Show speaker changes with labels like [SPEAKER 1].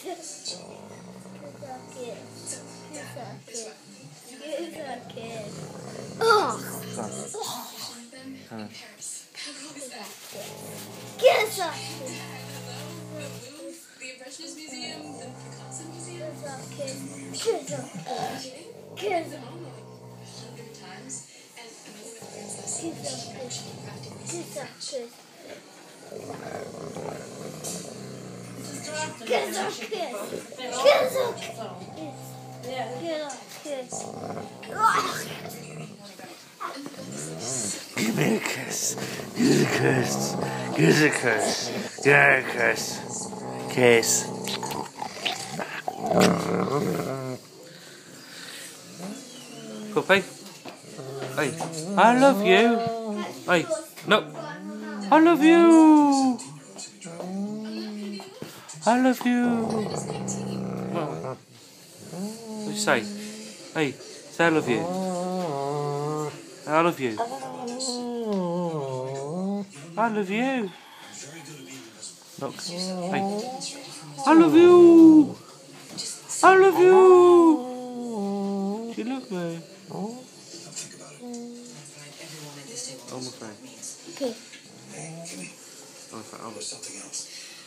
[SPEAKER 1] Oh! Get up!
[SPEAKER 2] The Impressionist Museum, the Picasso Museum.
[SPEAKER 1] Get up! Get up!
[SPEAKER 2] 100 times, and many of my friends last summer crafting recent French.
[SPEAKER 3] Give me a kiss. Give me a kiss. Give me a kiss. Give me a kiss. Kiss. Puppy. Hey, I love you. Hey, no. I love you. I love you. What you say? Hey, say I love you. I love you. I love you. Look. Hey. I love you. I love you. Do you love me? Oh, my friend.
[SPEAKER 1] Okay.
[SPEAKER 3] Oh, my friend.